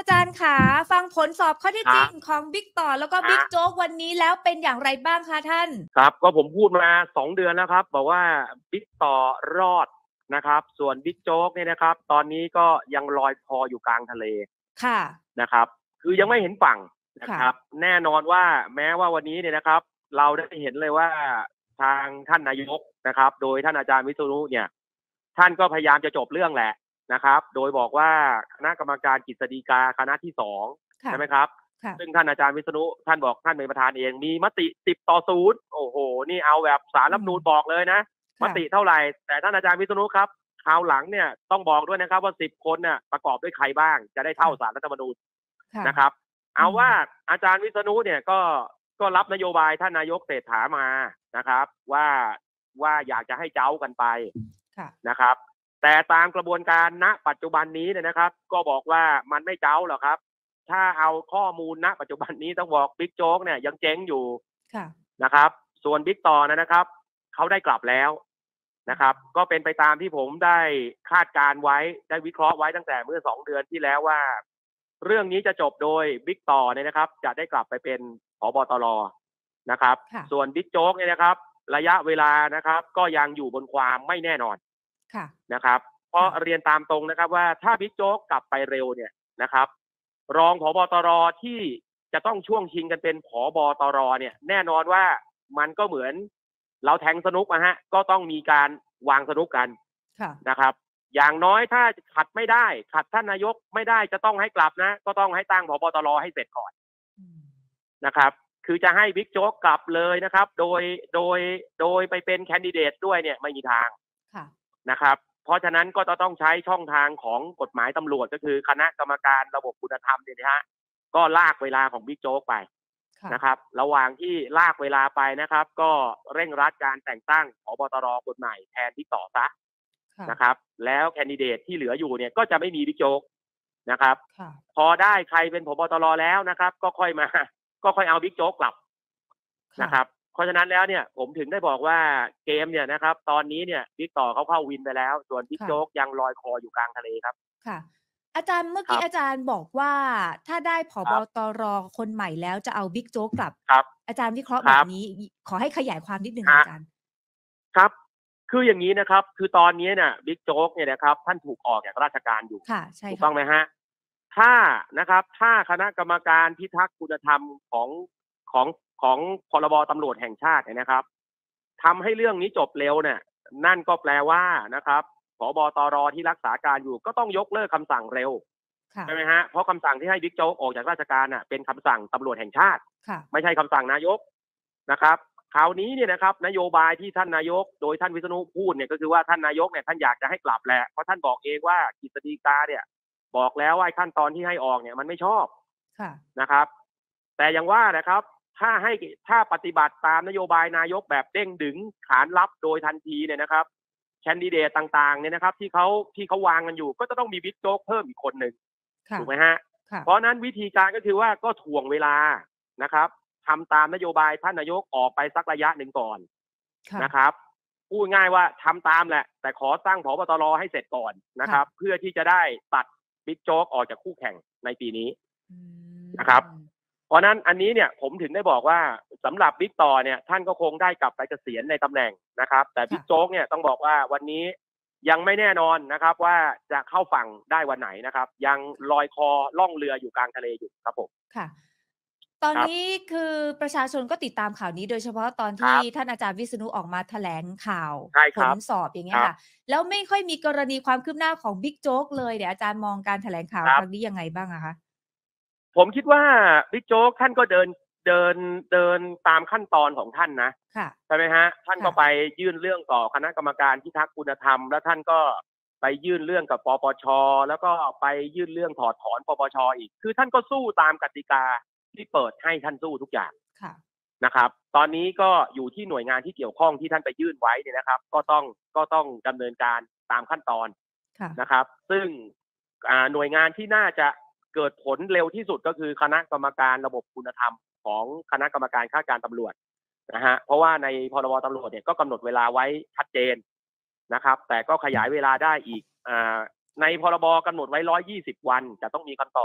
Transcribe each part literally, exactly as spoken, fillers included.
อาจารย์ขาฟังผลสอบข้อเท็จจริงของบิ๊กต่อแล้วก็บิ๊กโจ๊กวันนี้แล้วเป็นอย่างไรบ้างคะท่านครับก็ผมพูดมาสองเดือนแล้วครับบอกว่าบิ๊กต่อรอดนะครับส่วนบิ๊กโจ๊กเนี่ยนะครับตอนนี้ก็ยังลอยคออยู่กลางทะเลค่ะนะครับคือยังไม่เห็นฝั่งนะครับแน่นอนว่าแม้ว่าวันนี้เนี่ยนะครับเราได้เห็นเลยว่าทางท่านนายกนะครับโดยท่านอาจารย์วิษณุเนี่ยท่านก็พยายามจะจบเรื่องแหละนะครับโดยบอกว่าคณะกรรมการกฤษฎีกาคณะที่สองใช่ไหมครับซึ่งท่านอาจารย์วิษณุท่านบอกท่านเป็นประธานเองมีมติสิบต่อศูนย์โอ้โหนี่เอาแบบศาลรัฐธรรมนูญบอกเลยนะมติเท่าไหร่แต่ท่านอาจารย์วิษณุครับคราวหลังเนี่ยต้องบอกด้วยนะครับว่าสิบคนเนี่ยประกอบด้วยใครบ้างจะได้เท่าศาลรัฐธรรมนูญนะครับเอาว่าอาจารย์วิษณุเนี่ยก็ก็รับนโยบายท่านนายกเศรษฐามานะครับว่าว่าอยากจะให้เจ้ากันไปนะครับแต่ตามกระบวนการณปัจจุบันนี้เนี่ยนะครับก็บอกว่ามันไม่เจ้าหรอกครับถ้าเอาข้อมูลณปัจจุบันนี้ต้องบอกบิ๊กโจ๊กเนี่ยยังเจ๊งอยู่นะครับส่วนบิ๊กต่อนะครับเขาได้กลับแล้วนะครับก็เป็นไปตามที่ผมได้คาดการไว้ได้วิเคราะห์ไว้ตั้งแต่เมื่อสองเดือนที่แล้วว่าเรื่องนี้จะจบโดยบิ๊กต่อเนี่ยนะครับจะได้กลับไปเป็นผบตรนะครับส่วนบิ๊กโจ๊กเนี่ยนะครับระยะเวลานะครับก็ยังอยู่บนความไม่แน่นอนนะครับเพราะเรียนตามตรงนะครับว่าถ้าบิ๊กโจ๊กกลับไปเร็วเนี่ยนะครับรองผบตรที่จะต้องช่วงชิงกันเป็นผบตรเนี่ยแน่นอนว่ามันก็เหมือนเราแทงสนุกนะฮะก็ต้องมีการวางสนุกกันนะครับอย่างน้อยถ้าขัดไม่ได้ขัดท่านนายกไม่ได้จะต้องให้กลับนะก็ต้องให้ตั้งผบตรให้เสร็จก่อนนะครับคือจะให้บิ๊กโจ๊กกลับเลยนะครับโดยโดยโดยไปเป็นแคนดิเดตด้วยเนี่ยไม่มีทางนะครับเพราะฉะนั้นก็จะต้องใช้ช่องทางของกฎหมายตำรวจก็คือคณะกรรมการระบบคุณธรรมเนี่ยนะฮะก็ลากเวลาของบิ๊กโจ๊กไปนะครับระหว่างที่ลากเวลาไปนะครับก็เร่งรัดการแต่งตั้งผบตรคนใหม่แทนบิ๊กต่อซะนะครับแล้วแคนดิเดตที่เหลืออยู่เนี่ยก็จะไม่มีบิ๊กโจ๊กนะครับพอได้ใครเป็นผบตรแล้วนะครับก็ค่อยมาก็ค่อยเอาบิ๊กโจ๊กกลับนะครับเพราะฉะนั้นแล้วเนี่ยผมถึงได้บอกว่าเกมเนี่ยนะครับตอนนี้เนี่ยบิ๊กต่อเขาเข้าวินไปแล้วส่วนบิ๊กโจ๊กยังลอยคออยู่กลางทะเลครับค่ะอาจารย์เมื่อกี้อาจารย์บอกว่าถ้าได้ผบตรคนใหม่แล้วจะเอาบิ๊กโจ๊กกลับอาจารย์วิเคราะห์แบบนี้ขอให้ขยายความนิดนึงอาจารย์ครับคืออย่างนี้นะครับคือตอนนี้เนี่ยบิ๊กโจ๊กเนี่ยนะครับท่านถูกออกจากราชการอยู่ถูกต้องไหมฮะถ้านะครับถ้าคณะกรรมการพิทักษ์คุณธรรมของของของพรบตำรวจแห่งชาตินะครับทำให้เรื่องนี้จบเร็วเนี่ยนั่นก็แปลว่านะครับผบตรที่รักษาการอยู่ก็ต้องยกเลิกคำสั่งเร็วใช่ไหมฮะเพราะคำสั่งที่ให้บิ๊กโจ๊กออกจากราชการน่ะเป็นคำสั่งตำรวจแห่งชาติไม่ใช่คำสั่งนายกนะครับคราวนี้เนี่ยนะครับนโยบายที่ท่านนายกโดยท่านวิษณุพูดเนี่ยก็คือว่าท่านนายกเนี่ยท่านอยากจะให้กลับแหละเพราะท่านบอกเองว่ากฤษฎีกาเนี่ยบอกแล้วว่าขั้นตอนที่ให้ออกเนี่ยมันไม่ชอบนะครับแต่อย่างว่านะครับถ้าให้ถ้าปฏิบัติตามนโยบายนายกแบบเด้งดึงขานรับโดยทันทีเนี่ยนะครับแคนดิเดตต่างๆเนี่ยนะครับที่เขาที่เขาวางกันอยู่ก็จะต้องมีบิ๊กโจ๊กเพิ่มอีกคนหนึ่งถูกไหมฮะเพราะนั้นวิธีการก็คือว่าก็ถ่วงเวลานะครับทำตามนโยบายท่านนายกออกไปสักระยะหนึ่งก่อนนะครับพูดง่ายว่าทำตามแหละแต่ขอตั้งผบตรให้เสร็จก่อนนะครับเพื่อที่จะได้ตัดบิ๊กโจ๊กออกจากคู่แข่งในปีนี้นะครับเพราะนั้นอันนี้เนี่ยผมถึงได้บอกว่าสำหรับบิ๊กต่อเนี่ยท่านก็คงได้กลับไปเกษียณในตำแหน่งนะครับแต่บิ๊กโจ๊กเนี่ยต้องบอกว่าวันนี้ยังไม่แน่นอนนะครับว่าจะเข้าฝั่งได้วันไหนนะครับยังลอยคอล่องเรืออยู่กลางทะเลอยู่ครับผมค่ะตอนนี้คือประชาชนก็ติดตามข่าวนี้โดยเฉพาะตอนที่ท่านอาจารย์วิษณุออกมาแถลงข่าวผลสอบอย่างเงี้ยค่ะแล้วไม่ค่อยมีกรณีความคืบหน้าของบิ๊กโจ๊กเลยเดี๋ยวอาจารย์มองการแถลงข่าวครั้งนี้ยังไงบ้างอะคะผมคิดว่าบิ๊กโจ๊กท่านก็เดินเดินเดินตามขั้นตอนของท่านนะใช่ไหมฮะท่านก็ไปยื่นเรื่องต่อคณะกรรมการพิทักษ์คุณธรรมแล้วท่านก็ไปยื่นเรื่องกับปปชแล้วก็ไปยื่นเรื่องถอดถอนปปชอีกคือท่านก็สู้ตามกติกาที่เปิดให้ท่านสู้ทุกอย่างนะครับตอนนี้ก็อยู่ที่หน่วยงานที่เกี่ยวข้องที่ท่านไปยื่นไว้เนี่ยนะครับก็ต้องก็ต้องดำเนินการตามขั้นตอนนะครับซึ่งหน่วยงานที่น่าจะเกิดผลเร็วที่สุดก็คือคณะกรรมการระบบคุณธรรมของคณะกรรมการข้าราชการตำรวจนะฮะเพราะว่าในพรบตำรวจเนี่ยก็กำหนดเวลาไว้ชัดเจนนะครับแต่ก็ขยายเวลาได้อีกในพรบกำหนดไว้หนึ่งร้อยยี่สิบวันจะต้องมีคำตอบ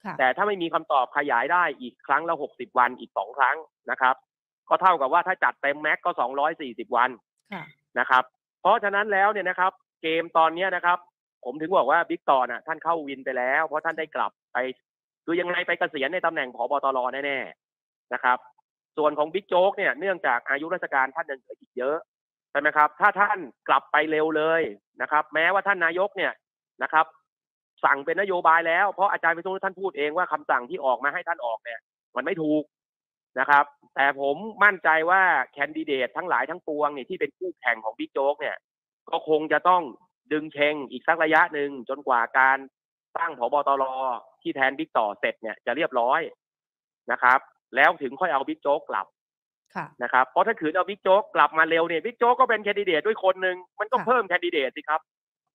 แต่ถ้าไม่มีคำตอบขยายได้อีกครั้งละหกสิบวันอีกสองครั้งนะครับก็เท่ากับว่าถ้าจัดเต็มแม็กก็สองร้อยสี่สิบวันนะครับเพราะฉะนั้นแล้วเนี่ยนะครับเกมตอนนี้นะครับผมถึงบอกว่าบิ๊กต่อน่ะท่านเข้าวินไปแล้วเพราะท่านได้กลับไปคือยังไงไปเกษียณในตำแหน่งผบตรแน่ๆนะครับส่วนของบิ๊กโจ๊กเนี่ยเนื่องจากอายุราชการท่านยังเหลืออีกเยอะใช่ไหมครับถ้าท่านกลับไปเร็วเลยนะครับแม้ว่าท่านนายกเนี่ยนะครับสั่งเป็นนโยบายแล้วเพราะอาจารย์วิษณุท่านพูดเองว่าคำสั่งที่ออกมาให้ท่านออกเนี่ยมันไม่ถูกนะครับแต่ผมมั่นใจว่าแคนดิเดตทั้งหลายทั้งปวงเนี่ยที่เป็นคู่แข่งของบิ๊กโจ๊กเนี่ยก็คงจะต้องดึงเชงอีกสักระยะหนึ่งจนกว่าการตั้งผบตรที่แทนบิ๊กต่อเสร็จเนี่ยจะเรียบร้อยนะครับแล้วถึงค่อยเอาบิ๊กโจ๊กกลับนะครับเพราะถ้าขืนเอาบิ๊กโจ๊กกลับมาเร็วเนี่ยบิ๊กโจ๊กก็เป็นแคนดิเดตด้วยคนหนึ่งมันก็เพิ่มแคนดิเดตสิครับ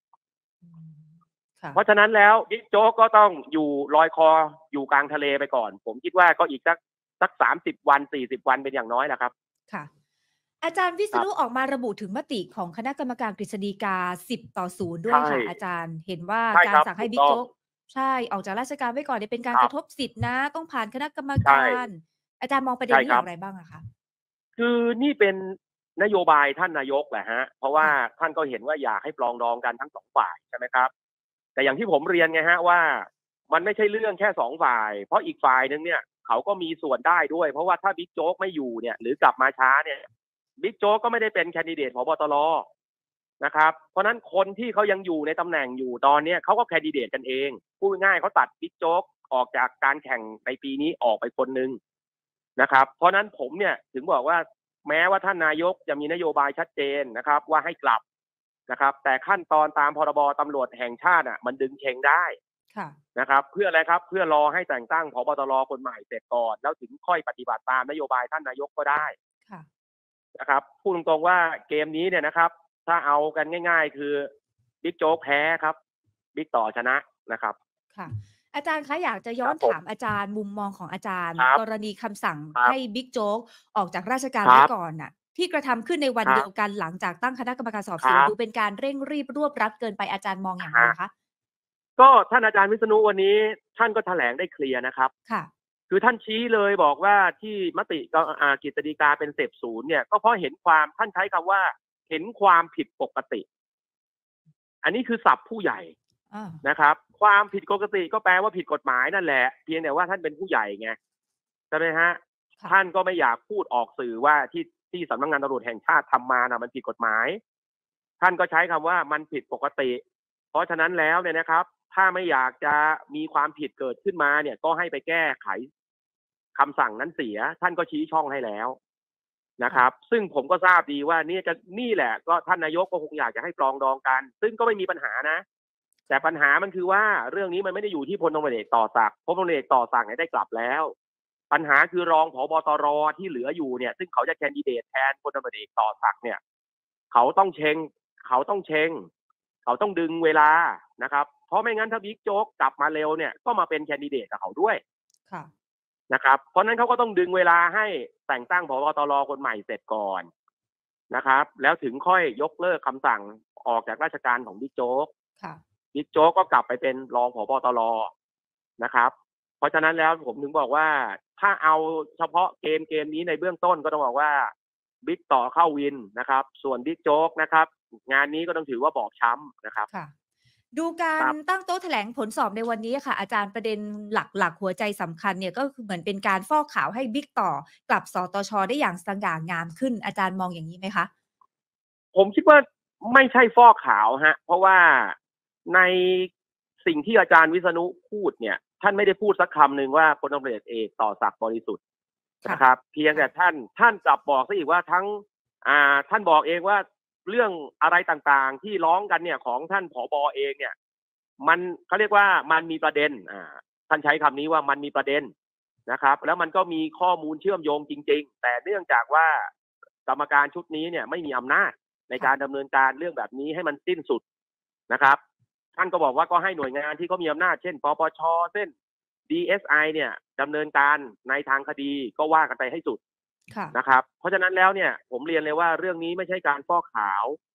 เพราะฉะนั้นแล้วบิ๊กโจ๊กก็ต้องอยู่ลอยคออยู่กลางทะเลไปก่อนผมคิดว่าก็อีกสักสักสามสิบวันสี่สิบวันเป็นอย่างน้อยแหละครับค่ะอาจารย์วิษณุออกมาระบุถึงมติของคณะกรรมการกฤษฎีกาสิบต่อศูนย์ด้วยค่ะอาจารย์เห็นว่าการสั่งให้บิ๊กโจ๊กใช่ออกจากราชการไว้ก่อนเนี่ยเป็นการกระทบสิทธินะต้องผ่านคณะกรรมการอาจารย์มองประเด็นนี้อย่างไรบ้างอะคะคือนี่เป็นนโยบายท่านนายกแหละฮะเพราะว่าท่านก็เห็นว่าอยากให้ปรองดองกันทั้งสองฝ่ายใช่ไหมครับแต่อย่างที่ผมเรียนไงฮะว่ามันไม่ใช่เรื่องแค่สองฝ่ายเพราะอีกฝ่ายนึงเนี่ยเขาก็มีส่วนได้ด้วยเพราะว่าถ้าบิ๊กโจ๊กไม่อยู่เนี่ยหรือกลับมาช้าเนี่ยบิ๊กโจ๊กก็ไม่ได้เป็นแคนดิเดตผบตรนะครับเพราะนั้นคนที่เขายังอยู่ในตำแหน่งอยู่ตอนนี้เขาก็แคนดิเดตกันเองพูดง่ายเขาตัดบิ๊กโจ๊กออกจากการแข่งในปีนี้ออกไปคนนึงนะครับเพราะนั้นผมเนี่ยถึงบอกว่าแม้ว่าท่านนายกจะมีนโยบายชัดเจนนะครับว่าให้กลับนะครับแต่ขั้นตอนตามพรบตำรวจแห่งชาติอ่ะมันดึงเชงได้นะครับเพื่ออะไรครับเพื่อรอให้แต่งตั้งผบตรคนใหม่เสร็จก่อนแล้วถึงค่อยปฏิบัติตามนโยบายท่านนายกก็ได้นะครับพูดตรงๆว่าเกมนี้เนี่ยนะครับถ้าเอากันง่ายๆคือบิ๊กโจ๊กแพ้ครับบิ๊กต่อชนะนะครับค่ะอาจารย์คะอยากจะย้อนถามอาจารย์มุมมองของอาจารย์กรณีคำสั่งให้บิ๊กโจ๊กออกจากราชการไว้ก่อนน่ะที่กระทำขึ้นในวันเดียวกันหลังจากตั้งคณะกรรมการสอบสวนดูเป็นการเร่งรีบรวบรัดเกินไปอาจารย์มองอย่างไรคะก็ท่านอาจารย์วิษณุวันนี้ท่านก็แถลงได้เคลียร์นะครับค่ะคือท่านชี้เลยบอกว่าที่มติกฤษฎีกาเป็นเสพศูนย์เนี่ยก็เพราะเห็นความท่านใช้คำว่าเห็นความผิดปกติอันนี้คือศัพท์ผู้ใหญ่นะครับความผิดปกติก็แปลว่าผิดกฎหมายนั่นแหละเพียงแต่ว่าท่านเป็นผู้ใหญ่ไงใช่ไหมฮะท่านก็ไม่อยากพูดออกสื่อว่าที่ที่สำนักงานตำรวจแห่งชาติทำมานะมันผิดกฎหมายท่านก็ใช้คำว่ามันผิดปกติเพราะฉะนั้นแล้วเนี่ยนะครับถ้าไม่อยากจะมีความผิดเกิดขึ้นมาเนี่ยก็ให้ไปแก้ไขคำสั่งนั้นเสียท่านก็ชี้ช่องให้แล้วนะครับซึ่งผมก็ทราบดีว่านี่จะนี่แหละก็ท่านนายกก็คงอยากจะให้ปรองดองกันซึ่งก็ไม่มีปัญหานะแต่ปัญหามันคือว่าเรื่องนี้มันไม่ได้อยู่ที่พลตำรวจเอกต่อศักดิ์พลตำรวจเอกต่อศักดิ์เนี่ยได้กลับแล้วปัญหาคือรองผบตรที่เหลืออยู่เนี่ยซึ่งเขาจะแคนดิเดตแทนพลตำรวจเอกต่อศักดิ์เนี่ยเขาต้องเชงเขาต้องเชงเขาต้องดึงเวลานะครับเพราะไม่งั้นถ้าบิ๊กโจ๊กกลับมาเร็วเนี่ยก็มาเป็นแคนดิเดตกับเขาด้วยนะครับเพราะนั้นเขาก็ต้องดึงเวลาให้แต่งตั้งผบตรคนใหม่เสร็จก่อนนะครับแล้วถึงค่อยยกเลิกคำสั่งออกจากราชการของบิ๊กโจ๊กบิ๊กโจ๊กก็กลับไปเป็นรองผบตรนะครับเพราะฉะนั้นแล้วผมถึงบอกว่าถ้าเอาเฉพาะเกมเกมนี้ในเบื้องต้นก็ต้องบอกว่าบิ๊กต่อเข้าวินนะครับส่วนบิ๊กโจ๊กนะครับงานนี้ก็ต้องถือว่าบอบช้ำนะครับดูการตั้งโต๊ะแถลงผลสอบในวันนี้ค่ะอาจารย์ประเด็นหลักๆหัวใจสำคัญเนี่ยก็คือเหมือนเป็นการฟอกขาวให้บิ๊กต่อกลับสตช.ได้อย่างสง่างามขึ้นอาจารย์มองอย่างนี้ไหมคะผมคิดว่าไม่ใช่ฟอกขาวฮะเพราะว่าในสิ่งที่อาจารย์วิษณุพูดเนี่ยท่านไม่ได้พูดสักคำหนึ่งว่าพลตำรวจเอกต่อศักดิ์บริสุทธิ์นะครับเพียงแต่ท่านท่านกลับบอกซะอีกว่าทั้งอ่าท่านบอกเองว่าเรื่องอะไรต่างๆที่ร้องกันเนี่ยของท่านผบ.เองเนี่ยมันเขาเรียกว่ามันมีประเด็นอ่าท่านใช้คำนี้ว่ามันมีประเด็นนะครับแล้วมันก็มีข้อมูลเชื่อมโยงจริงๆแต่เนื่องจากว่ากรรมการชุดนี้เนี่ยไม่มีอำนาจในการดำเนินการเรื่องแบบนี้ให้มันสิ้นสุดนะครับท่านก็บอกว่าก็ให้หน่วยงานที่เขามีอำนาจเช่นปปชเช่น ดี เอส ไอ เนี่ยดำเนินการในทางคดีก็ว่ากันไปให้สุดนะครับเพราะฉะนั้นแล้วเนี่ยผมเรียนเลยว่าเรื่องนี้ไม่ใช่การฟอกขาว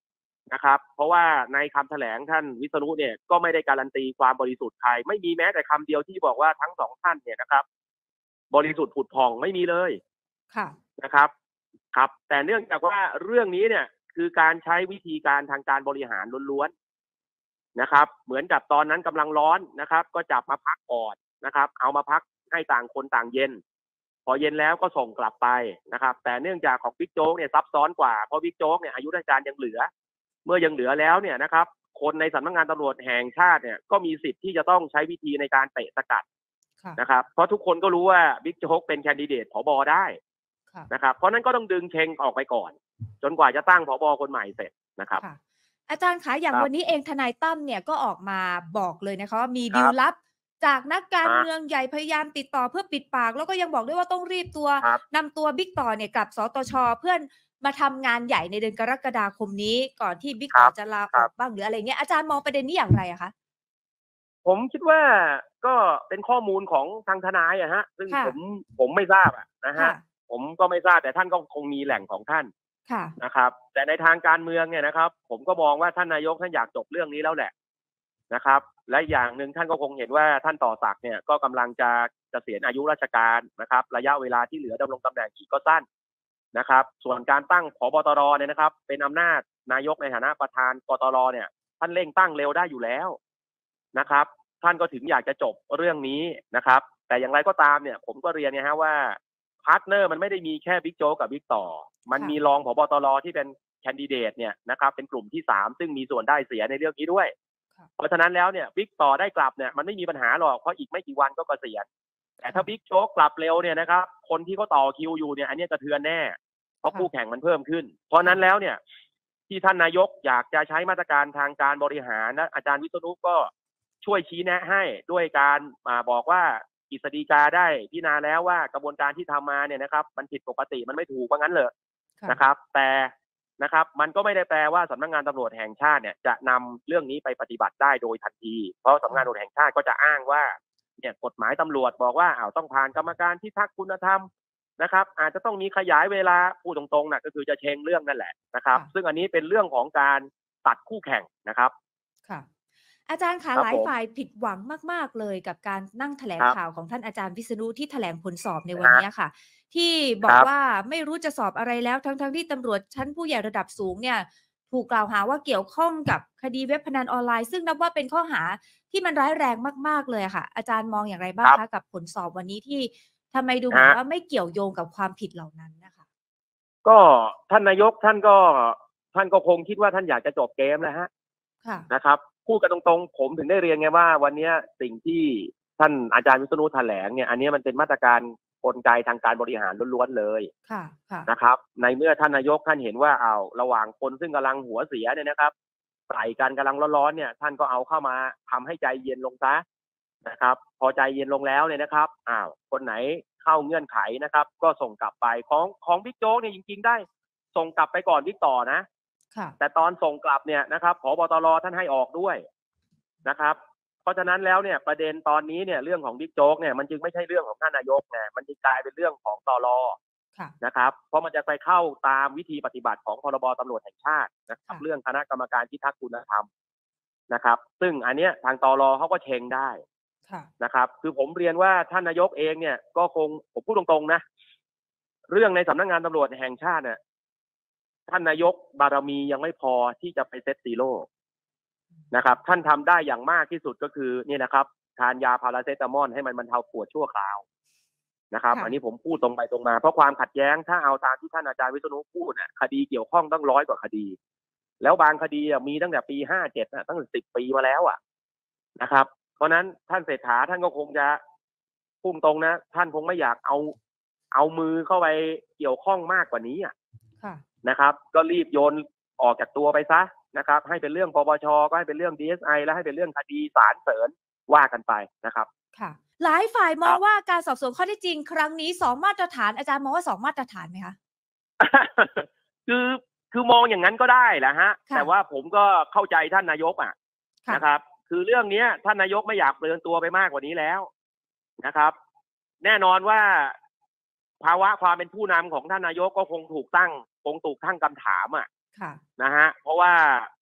นะครับเพราะว่าในคำแถลงท่านวิษณุเนี่ยก็ไม่ได้การันตีความบริสุทธิ์ใครไม่มีแม้แต่คำเดียวที่บอกว่าทั้งสองท่านเนี่ยนะครับบริสุทธิ์ผุดผ่องไม่มีเลยค่ะนะครับครับแต่เนื่องจากว่าเรื่องนี้เนี่ยคือการใช้วิธีการทางการบริหารล้วนๆนะครับเหมือนกับตอนนั้นกำลังร้อนนะครับก็จับมาพักก่อนนะครับเอามาพักให้ต่างคนต่างเย็นพอเย็นแล้วก็ส่งกลับไปนะครับแต่เนื่องจากของบิ๊กโจ๊กเนี่ยซับซ้อนกว่าเพราะบิ๊กโจ๊กเนี่ยอายุราชการยังเหลือเมื่อยังเหลือแล้วเนี่ยนะครับคนในสำนักงานตำรวจแห่งชาติเนี่ยก็มีสิทธิ์ที่จะต้องใช้วิธีในการเตะสกัดนะครับเพราะทุกคนก็รู้ว่าบิ๊กโจ๊กเป็นแคนดิเดตผบได้นะครับเพราะนั้นก็ต้องดึงเชงออกไปก่อนจนกว่าจะตั้งผบคนใหม่เสร็จนะครับอาจารย์คะอย่างวันนี้เองทนายตั้มเนี่ยก็ออกมาบอกเลยนะคะว่ามีดีลลับจากนักการเมืองใหญ่พยายามติดต่อเพื่อปิดปากแล้วก็ยังบอกด้วยว่าต้องรีบตัวนำตัวบิ๊กต่อเนี่ยกลับสตชเพื่อนมาทำงานใหญ่ในเดือนกรกฎาคมนี้ก่อนที่บิ๊กต่อจะลาออกบ้างหรืออะไรเงี้ยอาจารย์มองประเด็นนี้อย่างไรอะคะผมคิดว่าก็เป็นข้อมูลของทางทนายอะฮะซึ่งผมผมไม่ทราบอะนะฮะผมก็ไม่ทราบแต่ท่านก็คงมีแหล่งของท่านนะครับแต่ในทางการเมืองเนี่ยนะครับผมก็มองว่าท่านนายกท่านอยากจบเรื่องนี้แล้วแหละนะครับและอย่างหนึ่งท่านก็คงเห็นว่าท่านต่อศักดิ์เนี่ยก็กำลังจะเกษียณอายุราชการนะครับระยะเวลาที่เหลือดำรงตำแหน่งอีกก็สั้นนะครับส่วนการตั้งผบตรเนี่ยนะครับเป็นอำนาจนายกในฐานะประธานกตรเนี่ยท่านเร่งตั้งเร็วได้อยู่แล้วนะครับท่านก็ถึงอยากจะจบเรื่องนี้นะครับแต่อย่างไรก็ตามเนี่ยผมก็เรียนเนี่ยฮะว่าพาร์ทเนอร์มันไม่ได้มีแค่บิ๊กโจ๊กกับบิ๊กต่อมันมีรองผบตรที่เป็นแคนดิเดตเนี่ยนะครับเป็นกลุ่มที่สามซึ่งมีส่วนได้เสียในเรื่องนี้ด้วยเพราะฉะนั้นแล้วเนี่ยบิ๊กต่อได้กลับเนี่ยมันไม่มีปัญหาหรอกเพราะอีกไม่กี่วันก็เกษียณแต่ถ้าบิ๊กโจ๊กกลับเร็วเนี่ยนะครับคนที่เขาต่อคิวอยู่เนี่ยอันนี้กระเทือนแน่เพราะคู่แข่งมันเพิ่มขึ้นเพราะนั้นแล้วเนี่ยที่ท่านนายกอยากจะใช้มาตรการทางการบริหารนะอาจารย์วิษณุก็ช่วยชี้แนะให้ด้วยการมาบอกว่ากฤษฎีกาได้พิจารณาแล้วว่ากระบวนการที่ทำมาเนี่ยนะครับมันผิดปกติมันไม่ถูกว่างั้นเลยนะครับแต่นะครับมันก็ไม่ได้แปลว่าสำนักงานตำรวจแห่งชาติเนี่ยจะนำเรื่องนี้ไปปฏิบัติได้โดยทันทีเพราะสำนักงานตำรวจแห่งชาติก็จะอ้างว่าเนี่ยกฎหมายตำรวจบอกว่าอ้าวต้องผ่านกรรมการพิทักษ์คุณธรรมนะครับอาจจะต้องมีขยายเวลาพูดตรงๆนะก็คือจะเชงเรื่องนั่นแหละนะครับซึ่งอันนี้เป็นเรื่องของการตัดคู่แข่งนะครับค่ะอาจารย์คะหลายฝ่ายผิดหวังมากๆเลยกับการนั่งแถลงข่าวของท่านอาจารย์วิษณุที่แถลงผลสอบในวันนี้ค่ะที่บอกว่าไม่รู้จะสอบอะไรแล้วทั้งๆที่ตำรวจชั้นผู้ใหญ่ระดับสูงเนี่ยถูกกล่าวหาว่าเกี่ยวข้องกับคดีเว็บพนันออนไลน์ซึ่งนับว่าเป็นข้อหาที่มันร้ายแรงมากๆเลยค่ะอาจารย์มองอย่างไรบ้างคะกับผลสอบวันนี้ที่ทำไมดูเหมือนว่าไม่เกี่ยวโยงกับความผิดเหล่านั้นนะคะก็ท่านนายกท่านก็ท่านก็คงคิดว่าท่านอยากจะจบเกมแล้วฮะนะครับพูดกันตรงๆผมถึงได้เรียนไงว่าวันนี้สิ่งที่ท่านอาจารย์วิษณุแถลงเนี่ยอันนี้มันเป็นมาตรการกลไกทางการบริหารล้วนๆเลยนะครับในเมื่อท่านนายกท่านเห็นว่าเอาระหว่างคนซึ่งกำลังหัวเสียเนี่ยนะครับใส่กันกำลังร้อนๆเนี่ยท่านก็เอาเข้ามาทำให้ใจเย็นลงซะนะครับพอใจเย็นลงแล้วเนี่ยนะครับอ้าวคนไหนเข้าเงื่อนไขนะครับก็ส่งกลับไปของของบิ๊กโจ๊กเนี่ยจริงๆได้ส่งกลับไปก่อนบิ๊กต่อนะแต่ตอนส่งกลับเนี่ยนะครับผบตรท่านให้ออกด้วยนะครับเพราะฉะนั้นแล้วเนี่ยประเด็นตอนนี้เนี่ยเรื่องของบิ๊กโจ๊กเนี่ยมันจึงไม่ใช่เรื่องของท่านนายกไงมันจึงกลายเป็นเรื่องของตรนะครับเพราะมันจะไปเข้าตามวิธีปฏิบัติของพรบตำรวจแห่งชาตินะครับเรื่องคณะกรรมการพิทักษ์คุณธรรมนะครับซึ่งอันเนี้ยทางตรเขาก็เชงได้นะครับคือผมเรียนว่าท่านนายกเองเนี่ยก็คงผมพูดตรงๆนะเรื่องในสำนักงานตำรวจแห่งชาติเนี่ยท่านนายกบารมียังไม่พอที่จะไปเซตซีโร่นะครับท่านทำได้อย่างมากที่สุดก็คือนี่นะครับทานยาพาราเซตามอลให้มันบรรเทาปวดชั่วคราวนะครับอันนี้ผมพูดตรงไปตรงมาเพราะความขัดแย้งถ้าเอาตามที่ท่านอาจารย์วิษณุพูดน่ะคดีเกี่ยวข้องตั้งร้อยกว่าคดีแล้วบางคดีมีตั้งแต่ปีห้าเจ็ดตั้งสิบปีมาแล้วอ่ะนะครับเพราะนั้นท่านเศรษฐาท่านก็คงจะพุ่งตรงนะท่านคงไม่อยากเอาเอามือเข้าไปเกี่ยวข้องมากกว่านี้อ่ะนะครับก็รีบโยนออกจากตัวไปซะนะครับให้เป็นเรื่องปปชก็ให้เป็นเรื่อง ดี เอส ไอ และให้เป็นเรื่องคดีศาลเสริญว่ากันไปนะครับค่ะหลายฝ่ายมองว่าการสอบสวนข้อเท็จจริงครั้งนี้สองมาตรฐานอาจารย์มองว่าสองมาตรฐานไหมคะคือคือมองอย่างนั้นก็ได้แหละฮะแต่ว่าผมก็เข้าใจท่านนายกอ่ะนะครับคือเรื่องนี้ท่านนายกไม่อยากเปลืองตัวไปมากกว่านี้แล้วนะครับแน่นอนว่าภาวะความเป็นผู้นำของท่านนายกก็คงถูกตั้งคงถูกตั้งคำถามอ่ะนะฮะเพราะว่า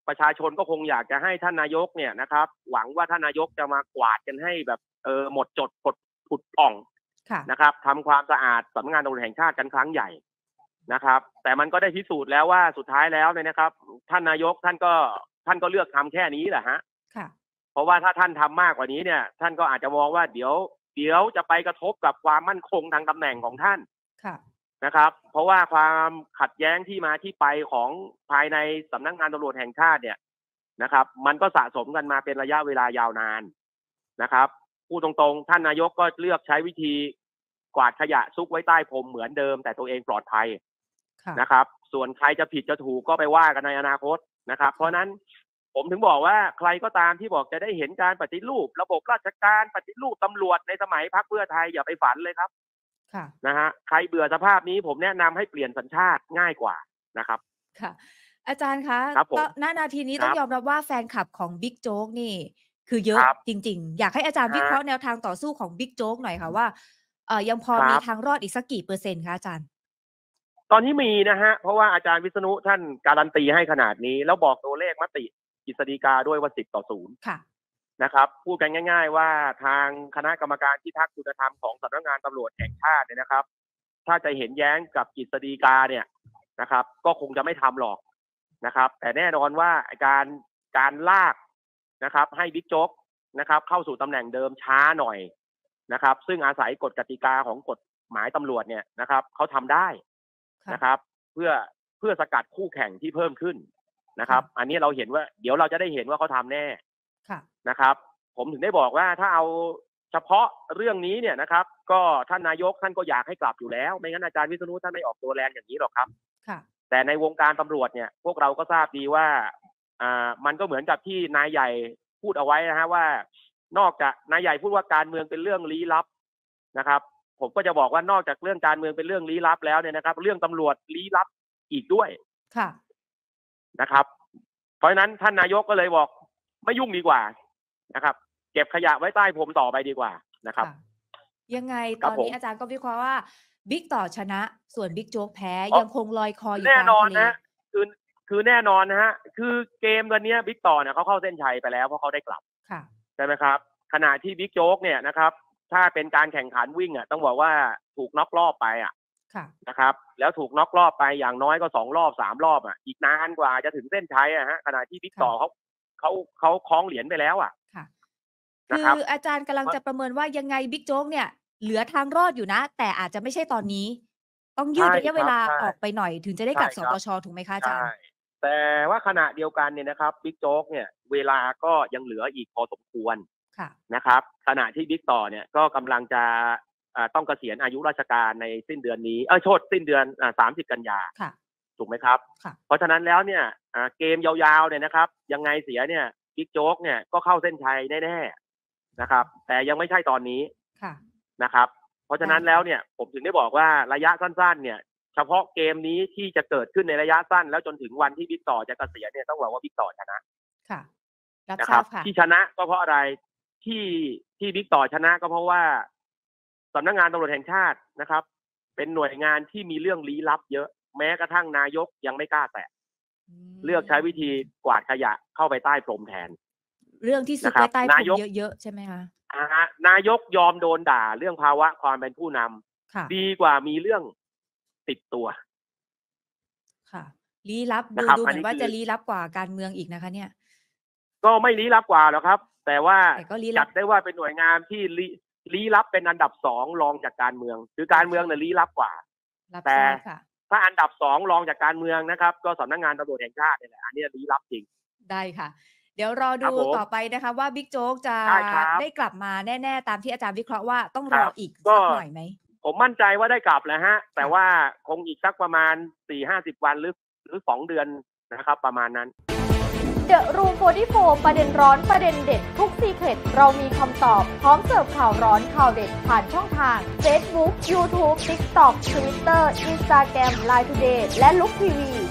ประชาชนก็คงอยากจะให้ท่านนายกเนี่ยนะครับหวังว่าท่านนายกจะมากวาดกันให้แบบเออหมดจดผดผุดป่องนะครับทำความสะอาดสำนักงานตำรวจแห่งชาติกันครั้งใหญ่นะครับแต่มันก็ได้พิสูจน์แล้วว่าสุดท้ายแล้วเนี่ยนะครับท่านนายกท่านก็ท่านก็เลือกทำแค่นี้แหละฮะเพราะว่าถ้าท่านทำมากกว่านี้เนี่ยท่านก็อาจจะมองว่าเดี๋ยวเดี๋ยวจะไปกระทบกับความมั่นคงทางตำแหน่งของท่านนะครับเพราะว่าความขัดแย้งที่มาที่ไปของภายในสำนักงานตำรวจแห่งชาติเนี่ยนะครับมันก็สะสมกันมาเป็นระยะเวลายาวนานนะครับพูดตรงๆท่านนายกก็เลือกใช้วิธีกวาดขยะซุกไว้ใต้พรมเหมือนเดิมแต่ตัวเองปลอดภัยนะครับส่วนใครจะผิดจะถูกก็ไปว่ากันในอนาคตนะครับเพราะนั้นผมถึงบอกว่าใครก็ตามที่บอกจะได้เห็นการปฏิรูประบบราชการปฏิรูปตำรวจในสมัยพรรคเพื่อไทยอย่าไปฝันเลยครับนะฮะใครเบื่อสภาพนี้ผมแนะนำให้เปลี่ยนสัญชาติง่ายกว่านะครับค่ะอาจารย์คะณนาทีนี้ต้องยอมรับว่าแฟนคลับของบิ๊กโจ๊กนี่คือเยอะจริงๆอยากให้อาจารย์วิเคราะห์แนวทางต่อสู้ของบิ๊กโจ๊กหน่อยค่ะว่าเอ่อยังพอมีทางรอดอีกสักกี่เปอร์เซ็นต์คะอาจารย์ตอนนี้มีนะฮะเพราะว่าอาจารย์วิษณุท่านการันตีให้ขนาดนี้แล้วบอกตัวเลขมติกฤษฎีกาด้วยว่าสิบต่อศูนย์นะครับพูดกันง่ายๆว่าทางคณะกรรมการพิทักษ์คุณธรรมของสำนักงานตำรวจแห่งชาติเนี่ยนะครับถ้าจะเห็นแย้งกับกฤษฎีกาเนี่ยนะครับก็คงจะไม่ทำหรอกนะครับแต่แน่นอนว่าการการลากนะครับให้บิ๊กโจ๊กนะครับเข้าสู่ตำแหน่งเดิมช้าหน่อยนะครับซึ่งอาศัยกฎกติกาของกฎหมายตำรวจเนี่ยนะครับเขาทำได้นะครับเพื่อเพื่อสกัดคู่แข่งที่เพิ่มขึ้นนะครับอันนี้เราเห็นว่าเดี๋ยวเราจะได้เห็นว่าเขาทำแน่นะครับผมถึงได้บอกว่าถ้าเอาเฉพาะเรื่องนี้เนี่ยนะครับก็ท่านนายกท่านก็อยากให้กลับอยู่แล้วไม่งั้นอาจารย์วิษณุท่านไม่ออกตัวแรงอย่างนี้หรอกครับแต่ในวงการตำรวจเนี่ยพวกเราก็ทราบดีว่าอ่ามันก็เหมือนกับที่นายใหญ่พูดเอาไว้นะฮะว่านอกจากนายใหญ่พูดว่าการเมืองเป็นเรื่องลี้ลับนะครับผมก็จะบอกว่านอกจากเรื่องการเมืองเป็นเรื่องลี้ลับแล้วเนี่ยนะครับเรื่องตำรวจลี้ลับอีกด้วยค่ะนะครับเพราะฉะนั้นท่านนายกก็เลยบอกไม่ยุ่งดีกว่านะครับเก็บขยะไว้ใต้พรมต่อไปดีกว่านะครับยังไงตอนนี้อาจารย์ก็วิเคราะห์ว่าบิ๊กต่อชนะส่วนบิ๊กโจ๊กแพ้ยังคงลอยคออยู่แน่นอนนะคือคือแน่นอนนะฮะคือเกมวันนี้บิ๊กต่อเนี่ยเขาเข้าเส้นชัยไปแล้วเพราะเขาได้กลับใช่ไหมครับขณะที่บิ๊กโจ๊กเนี่ยนะครับถ้าเป็นการแข่งขันวิ่งอ่ะต้องบอกว่าถูกน็อกรอบไปอ่ะนะครับแล้วถูกน็อกรอบไปอย่างน้อยก็สองรอบสามรอบอ่ะอีกนานกว่าจะถึงเส้นชัยอ่ะฮะขณะที่บิ๊กต่อเขาเขาเขาคล้องเหรียญไปแล้วอ่ะคืออาจารย์กำลังจะประเมินว่ายังไงบิ๊กโจ๊กเนี่ยเหลือทางรอดอยู่นะแต่อาจจะไม่ใช่ตอนนี้ต้องยืดระยะเวลาออกไปหน่อยถึงจะได้กลับสตช.ถูกไหมคะอาจารย์แต่ว่าขณะเดียวกันเนี่ยนะครับบิ๊กโจ๊กเนี่ยเวลาก็ยังเหลืออีกพอสมควรนะครับขณะที่บิ๊กต่อเนี่ยก็กำลังจะต้องเกษียณอายุราชการในสิ้นเดือนนี้เออโทษสิ้นเดือนสามสิบกันยาถูกไหมครับเพราะฉะนั้นแล้วเนี่ยเกมยาวๆเนี่ยนะครับยังไงเสียเนี่ยบิ๊กโจ๊กเนี่ยก็เข้าเส้นชัยแน่ๆนะครับแต่ยังไม่ใช่ตอนนี้นะครับเพราะฉะนั้นแล้วเนี่ยผมถึงได้บอกว่าระยะสั้นๆเนี่ยเฉพาะเกมนี้ที่จะเกิดขึ้นในระยะสั้นแล้วจนถึงวันที่บิ๊กต่อจะเกษียณเนี่ยต้องบอกว่าบิ๊กต่อชนะนะครับที่ชนะก็เพราะอะไรที่ที่บิ๊กต่อชนะก็เพราะว่าสำนักงานตำรวจแห่งชาตินะครับเป็นหน่วยงานที่มีเรื่องลี้ลับเยอะแม้กระทั่งนายกยังไม่กล้าแตะเลือกใช้วิธีกวาดขยะเข้าไปใต้พรมแทนเรื่องที่สุดใต้พรมเยอะๆใช่ไหมคะนายกยอมโดนด่าเรื่องภาวะความเป็นผู้นำดีกว่ามีเรื่องติดตัวค่ะลี้ลับดูดูเหมือนว่าจะลี้ลับกว่าการเมืองอีกนะคะเนี่ยก็ไม่ลี้ลับกว่าหรอกครับแต่ว่าจัดได้ว่าเป็นหน่วยงานที่ลี้ลับเป็นอันดับสองรองจากการเมืองคือการเมืองเนี่ยลี้ลับกว่าแต่ถ้าอันดับสองรองจากการเมืองนะครับก็สำนักงานตำรวจแห่งชาตินี่แหละอันนี้ลี้ลับจริงได้ค่ะเดี๋ยวรอดูต่อไปนะคะว่าบิ๊กโจ๊กจะได้กลับมาแน่ๆตามที่อาจารย์วิเคราะห์ว่าต้องรออีกสักหน่อยไหมผมมั่นใจว่าได้กลับแหละฮะแต่ว่าคงอีกสักประมาณ สี่ห้าสิบ วันหรือหรือสองเดือนนะครับประมาณนั้น The Room โฟร์ตี้โฟร์ ประเด็นร้อนประเด็นเด็ดทุกซีเคร็ตเรามีคำตอบพร้อมเสิร์ฟข่าวร้อนข่าวเด็ดผ่านช่องทาง Facebook YouTube TikTok Twitter Instagram ไลน์ Today และ Look ที วี